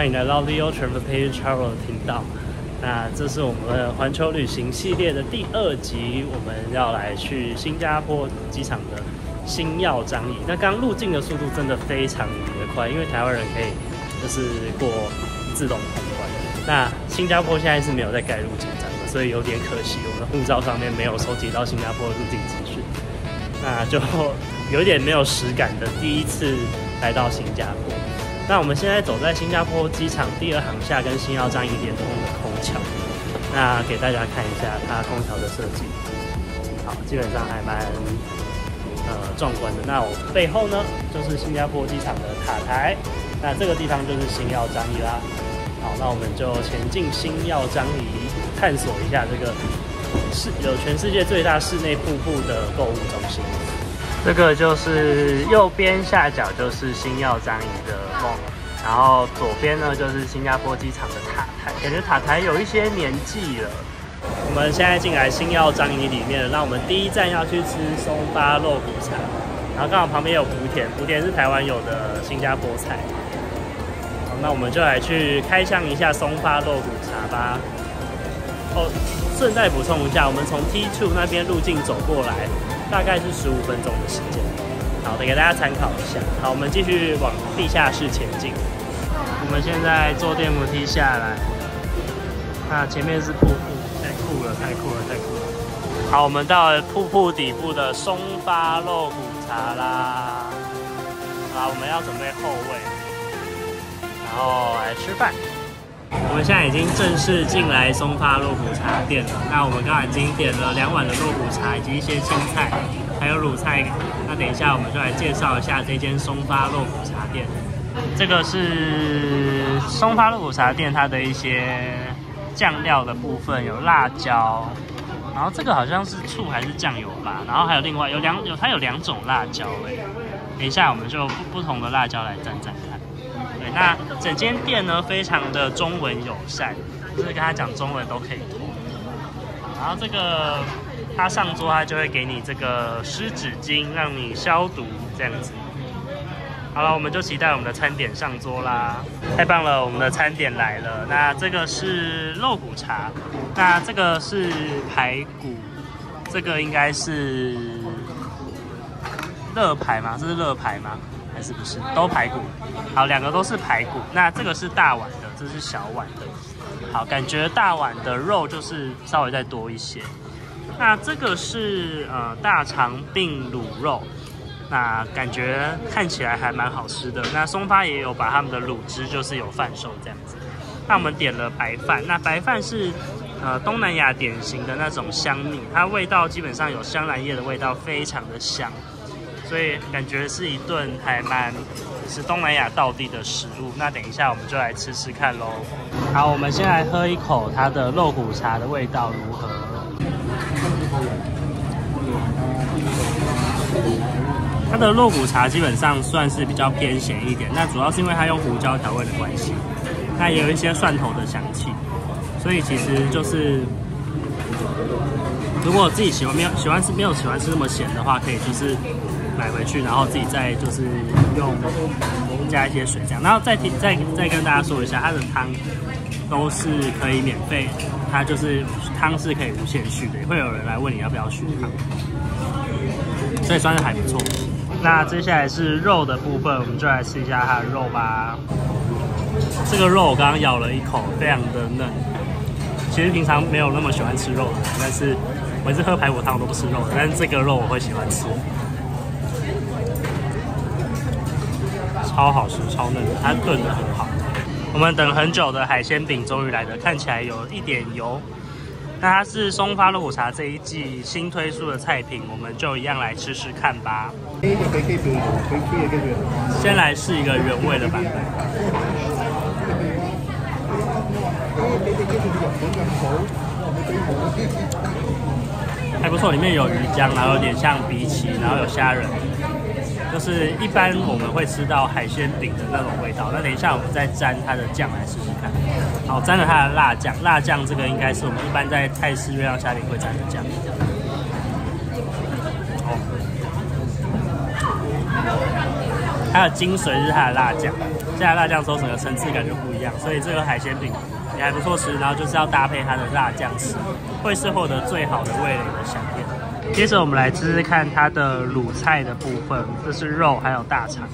欢迎来到 Leo Transportation Travel 的频道。那这是我们环球旅行系列的第2集，我们要来去新加坡机场的星耀樟宜。那刚入境的速度真的非常的快，因为台湾人可以就是过自动通关。那新加坡现在是没有在盖入境章的，所以有点可惜，我们的护照上面没有收集到新加坡的入境资讯，那就有点没有实感的第一次来到新加坡。那我们现在走在新加坡机场第2航厦跟星耀樟宜连通的空桥，那给大家看一下它空桥的设计。好，基本上还蛮壮观的。那我背后呢，就是新加坡机场的塔台，那这个地方就是星耀樟宜啦。好，那我们就前进星耀樟宜，探索一下这个有全世界最大室内瀑布的购物中心。这个就是右边下角就是星耀樟宜的梦，然后左边呢就是新加坡机场的塔台，感觉塔台有一些年纪了。我们现在进来星耀樟宜里面了，那我们第一站要去吃松发肉骨茶，然后刚好旁边有莆田，莆田是台湾有的新加坡菜。好，那我们就来去开箱一下松发肉骨茶吧。哦，顺带补充一下，我们从 T2 那边路径走过来。大概是15分钟的时间，好，给大家参考一下。好，我们继续往地下室前进。我们现在坐电扶梯下来，那前面是瀑布，太酷了，太酷了，太酷了。好，我们到了瀑布底部的松发肉骨茶啦。好，我们要准备后位，然后来吃饭。我们现在已经正式进来松发肉骨茶店了。那我们刚才已经点了2碗的肉骨茶，以及一些青菜，还有卤菜。那等一下我们就来介绍一下这间松发肉骨茶店。这个是松发肉骨茶店它的一些酱料的部分，有辣椒，然后这个好像是醋还是酱油吧，然后还有另外它有2种辣椒等一下我们就不同的辣椒来蘸蘸看。对，那整间店呢非常的中文友善，就是跟他讲中文都可以通。然后这个他上桌，他就会给你这个湿纸巾，让你消毒这样子。好了，我们就期待我们的餐点上桌啦！太棒了，我们的餐点来了。那这个是肉骨茶，那这个是排骨，这个应该是乐排吗？这是乐排吗？还是不是？都排骨。好，2个都是排骨。那这个是大碗的，这是小碗的。好，感觉大碗的肉就是稍微再多一些。那这个是大肠并卤肉，那感觉看起来还蛮好吃的。那松发也有把他们的卤汁就是有贩售这样子。那我们点了白饭，那白饭是东南亚典型的那种香米，它味道基本上有香兰叶的味道，非常的香。所以感觉是一顿还蛮是东南亚道地的食物。那等一下我们就来吃吃看咯。好，我们先来喝一口它的肉骨茶的味道如何？它的肉骨茶基本上算是比较偏咸一点，那主要是因为它用胡椒调味的关系，那也有一些蒜头的香气，所以其实就是如果自己没有喜欢吃那么咸的话，可以就是买回去，然后自己再就是加一些水这样，然后再跟大家说一下，它的汤都是可以免费，它就是汤是可以无限续的，也会有人来问你要不要续汤，所以算是还不错。那接下来是肉的部分，我们就来吃一下它的肉吧。这个肉我刚刚咬了一口，非常的嫩。其实平常没有那么喜欢吃肉的，但是我一直喝排骨汤我都不吃肉的，但是这个肉我会喜欢吃。超好吃，超嫩的，它炖得很好。我们等很久的海鲜饼终于来了，看起来有一点油。那它是松发肉骨茶这一季新推出的菜品，我们就一样来吃吃看吧。先来试一个原味的版本，还不错，里面有鱼浆，然后有点像荸荠，然后有虾仁。就是一般我们会吃到海鲜饼的那种味道。那等一下我们再沾它的酱来试试看。好，沾了它的辣酱，辣酱这个应该是我们一般在泰式月亮虾饼会沾的酱。它的精髓是它的辣酱， 加拿大酱之后，整个层次感就不一样。所以这个海鲜饼也还不错吃，然后就是要搭配它的辣酱吃，会是获得最好的味蕾的享宴。接着我们来吃吃看它的卤菜的部分，这是肉还有大肠。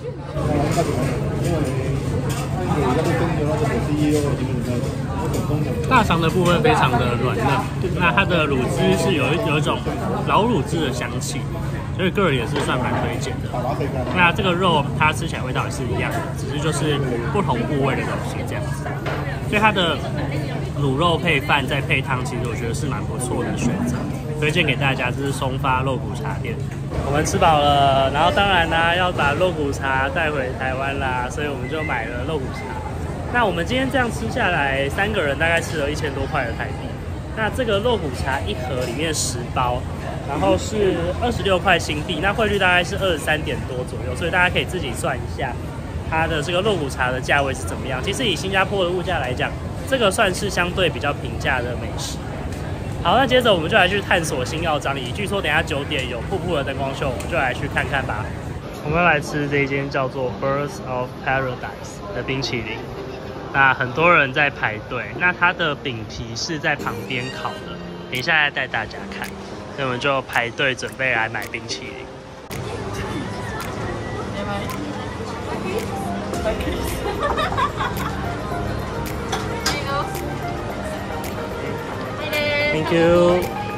大肠的部分非常的软嫩，那它的卤汁是有一种老卤汁的香气，所以个人也是算蛮推荐的。那这个肉它吃起来味道也是一样的，只是就是不同部位的东西这样子。所以它的卤肉配饭再配汤，其实我觉得是蛮不错的选择，推荐给大家。这是松发肉骨茶店。我们吃饱了，然后当然呢要把肉骨茶带回台湾啦，所以我们就买了肉骨茶。那我们今天这样吃下来，3个人大概吃了1000多块的台币。那这个肉骨茶一盒里面10包，然后是26块新币，那汇率大概是23点多左右，所以大家可以自己算一下它的这个肉骨茶的价位是怎么样。其实以新加坡的物价来讲，这个算是相对比较平价的美食。好，那接着我们就来去探索星耀张仪。据说等一下9点有瀑布的灯光秀，我们就来去看看吧。我们来吃这一间叫做 Birds of Paradise 的冰淇淋。那很多人在排队，那它的饼皮是在旁边烤的，等一下来带大家看。所以我们就排队准备来买冰淇淋。Thank you。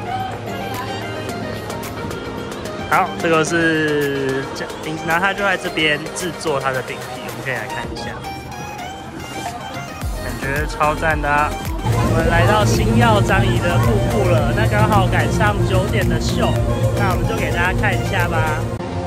好，这个是饼，然后它就在这边制作它的饼皮，我们可以来看一下，感觉超赞的啊！我们来到星耀张仪的瀑布了，那刚好赶上9点的秀，那我们就给大家看一下吧。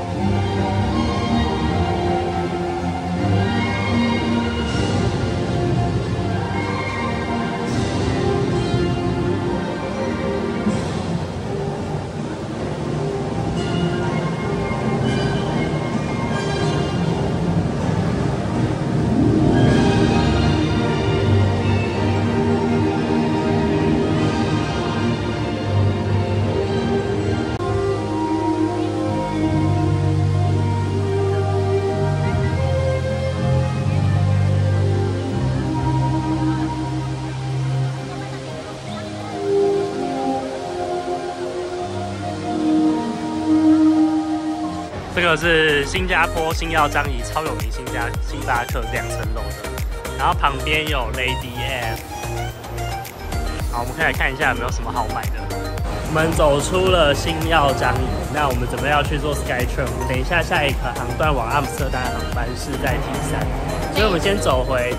这个是新加坡星耀张仪超有名星巴克2层楼的，然后旁边有 Lady M。好，我们可以来看一下有没有什么好买的。我们走出了星耀张仪，那我们准备要去做 Skytrain。等一下下一个航段往阿姆斯特丹的航班是在 T3，所以我们先走回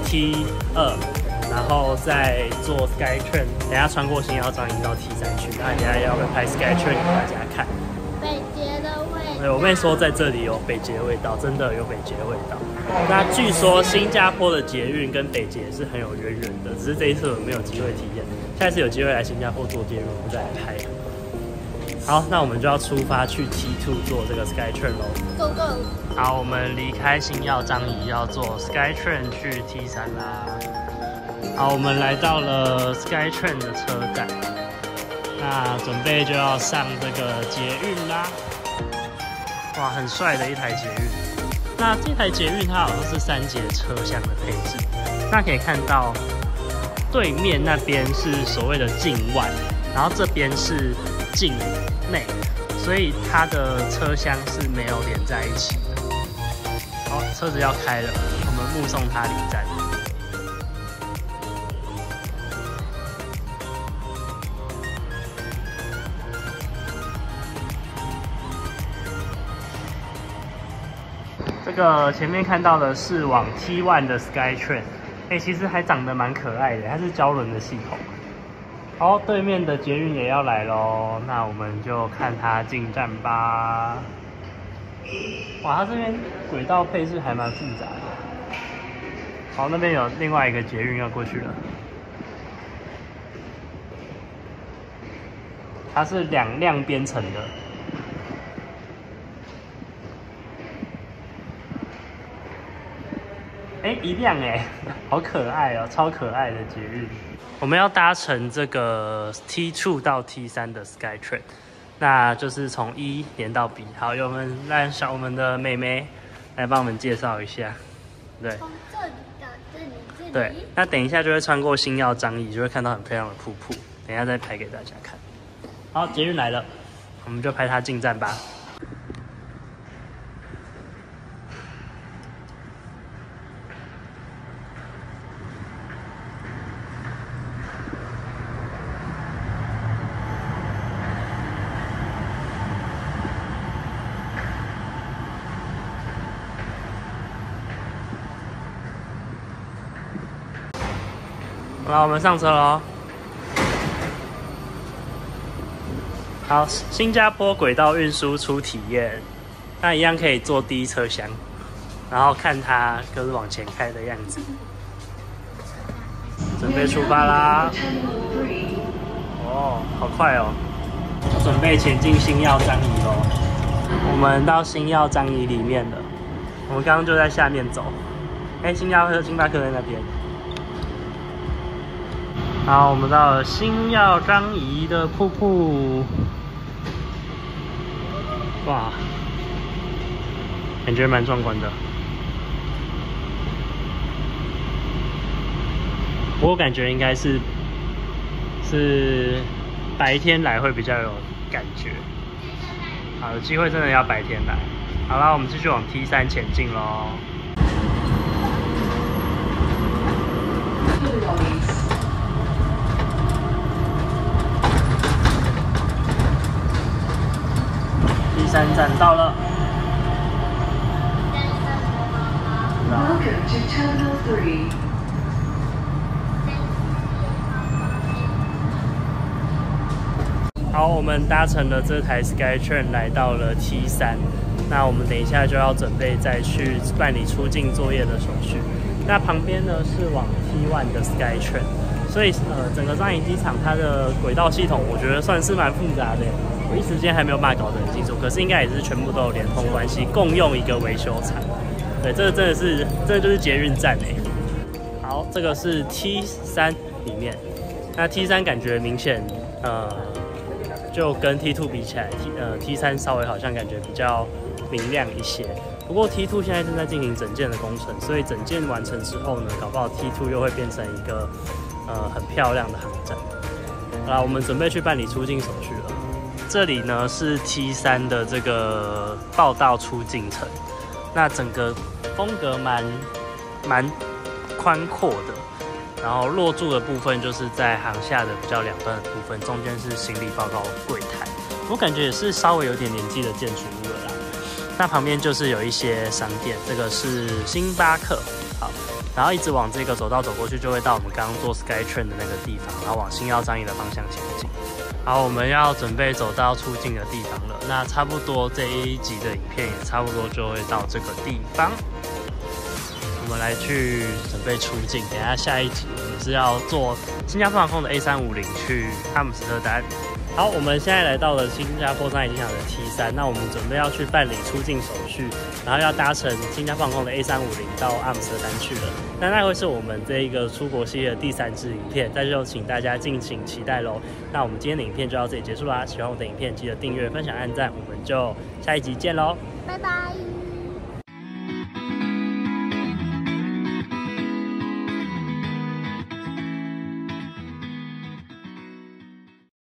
T2，然后再做 Skytrain。等一下穿过星耀张仪到 T3去，那等一下要不要拍 Skytrain 给大家看？我妹说在这里有北捷味道，真的有北捷味道。那据说新加坡的捷运跟北捷是很有渊源的，只是这一次我没有机会体验，下一次有机会来新加坡坐捷运，我们再来拍。好，那我们就要出发去 T2 做这个 Skytrain 咯。Go go！ 好，我们离开星耀张仪，要坐 Skytrain 去 T3啦。好，我们来到了 Skytrain 的车站，那准备就要上这个捷运啦。哇，很帅的一台捷运。那这台捷运它好像是3节车厢的配置。那可以看到对面那边是所谓的境外，然后这边是境内，所以它的车厢是没有连在一起的。好，车子要开了，我们目送它离站。这个前面看到的是往 T1 的 Skytrain， 其实还长得蛮可爱的，它是胶轮的系统。好，对面的捷运也要来咯，那我们就看它进站吧。哇，它这边轨道配置还蛮复杂的。好，那边有另外一个捷运要过去了，它是2辆编程的。1辆好可爱哦，超可爱的捷运。我们要搭乘这个 T2 到 T3 的 Skytrain， 那就是从1连到 B。好，我们让我们的妹妹来帮我们介绍一下。对， 从这里对，那等一下就会穿过星耀张掖，就会看到很漂亮的瀑布。等一下再拍给大家看。好，捷运来了，我们就拍它进站吧。好了，我们上车喽。好，新加坡轨道运输初体验，那一样可以坐第一车厢，然后看它就是往前开的样子。准备出发啦！哦，好快哦！准备前进星耀张掖喽。我们到星耀张掖里面了，我们刚刚就在下面走。星巴克在那边。好，我们到了星耀张掖的瀑布，哇，感觉蛮壮观的。我感觉应该是白天来会比较有感觉。好，有机会真的要白天来。好啦，我们继续往 T3 前进咯。T3 站到了。 Welcome to Terminal 3. 好，我们搭乘了这台 SkyTrain 来到了 T3，那我们等一下就要准备再去办理出境作业的手续。那旁边呢是往 T1 的 SkyTrain， 所以整个张掖机场它的轨道系统，我觉得算是蛮复杂的。我一时间还没有办法搞得很清楚，可是应该也是全部都有连通关系，共用一个维修厂。对，这个真的是，这就是捷运站哎。好，这个是 T3 里面，那 T3 感觉明显就跟 T2 比起来，T3 稍微好像感觉比较明亮一些。不过 T2 现在正在进行整建的工程，所以整建完成之后呢，搞不好 T2 又会变成一个很漂亮的航站。好啦，我们准备去办理出境手续了。这里呢是 T3 的这个报到出境层，那整个风格蛮宽阔的。然后落柱的部分就是在航下的比较两端的部分，中间是行李报告柜台，我感觉也是稍微有点年纪的建筑物了啦。那旁边就是有一些商店，这个是星巴克，好，然后一直往这个走道走过去，就会到我们刚刚坐 SkyTrain 的那个地方，然后往星耀张掖的方向前进。好，我们要准备走到出境的地方了，那差不多这一集的影片也差不多就会到这个地方。我们来去准备出境，等一下下一集我们是要坐新加坡航空的 A350 去阿姆斯特丹。好，我们现在来到了新加坡张掖机场的 T3，那我们准备要去办理出境手续，然后要搭乘新加坡航空的 A350 到阿姆斯特丹去了。那会是我们这一个出国系列的第3支影片，那就请大家敬请期待咯。那我们今天的影片就到这里结束啦，喜欢我的影片记得订阅、分享、按赞，我们就下一集见咯， 拜拜。